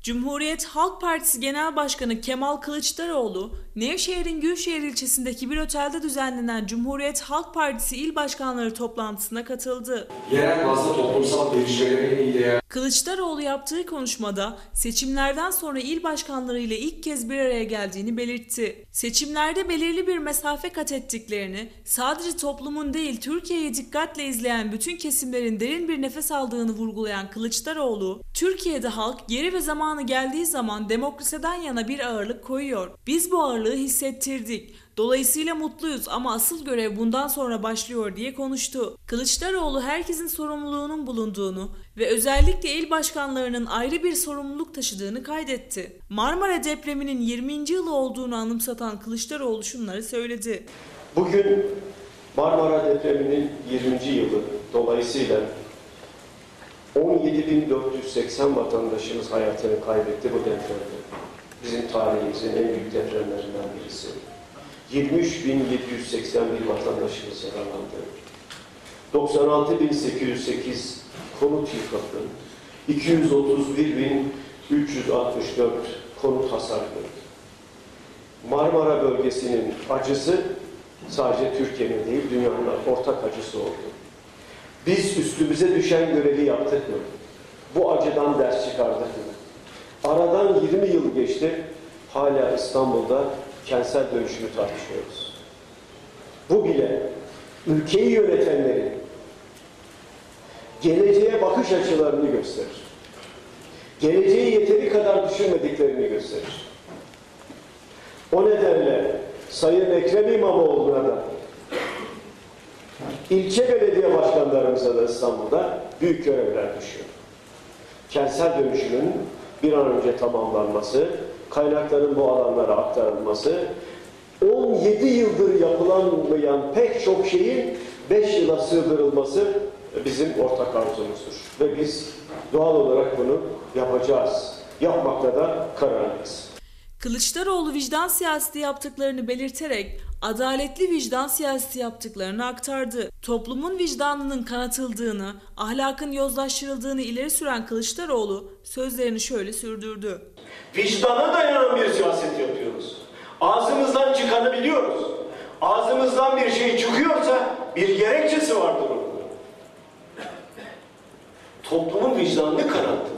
Cumhuriyet Halk Partisi Genel Başkanı Kemal Kılıçdaroğlu, Nevşehir'in Gülşehir ilçesindeki bir otelde düzenlenen Cumhuriyet Halk Partisi İl Başkanları toplantısına katıldı. Yerel bazda toplumsal değişimlerin iyileyen... Kılıçdaroğlu yaptığı konuşmada seçimlerden sonra il başkanları ile ilk kez bir araya geldiğini belirtti. Seçimlerde belirli bir mesafe kat ettiklerini, sadece toplumun değil Türkiye'yi dikkatle izleyen bütün kesimlerin derin bir nefes aldığını vurgulayan Kılıçdaroğlu, Türkiye'de halk yeri ve zamanı geldiği zaman demokrasiden yana bir ağırlık koyuyor. Biz bu ağırlığı hissettirdik. Dolayısıyla mutluyuz ama asıl görev bundan sonra başlıyor diye konuştu. Kılıçdaroğlu herkesin sorumluluğunun bulunduğunu ve özellikle il başkanlarının ayrı bir sorumluluk taşıdığını kaydetti. Marmara depreminin 20. yılı olduğunu anımsatan Kılıçdaroğlu şunları söyledi. Bugün Marmara depreminin 20. yılı dolayısıyla 17.480 vatandaşımız hayatını kaybetti bu depremde. Bizim tarihimizin en büyük depremlerinden birisi. 23.781 vatandaşımız yaralandı. 96.808 konut yıkıldı. 231.364 konut hasar gördü. Marmara bölgesinin acısı sadece Türkiye'nin değil, dünyanın ortak acısı oldu. Biz üstümüze düşen görevi yaptık mı? Bu acıdan ders çıkardık mı? Aradan 20 yıl geçti, hala İstanbul'da kentsel dönüşümü tartışıyoruz. Bu bile ülkeyi yönetenlerin geleceğe bakış açılarını gösterir. Geleceği yeteri kadar düşünmediklerini gösterir. O nedenle Sayın Ekrem İmamoğlu'na da ilçe belediye başkanlarımıza da İstanbul'da büyük görevler düşüyor. Kentsel dönüşümün bir an önce tamamlanması, kaynakların bu alanlara aktarılması, 17 yıldır yapılamayan pek çok şeyin 5 yıla sığdırılması bizim ortak arzumuzdur. Ve biz doğal olarak bunu yapacağız. Yapmakta da kararlıyız. Kılıçdaroğlu vicdan siyaseti yaptıklarını belirterek adaletli vicdan siyaseti yaptıklarını aktardı. Toplumun vicdanının kanatıldığını, ahlakın yozlaştırıldığını ileri süren Kılıçdaroğlu sözlerini şöyle sürdürdü. Vicdana dayanan bir siyaset yapıyoruz. Ağzımızdan çıkanı biliyoruz. Ağzımızdan bir şey çıkıyorsa bir gerekçesi vardır onun. Toplumun vicdanını kararttı.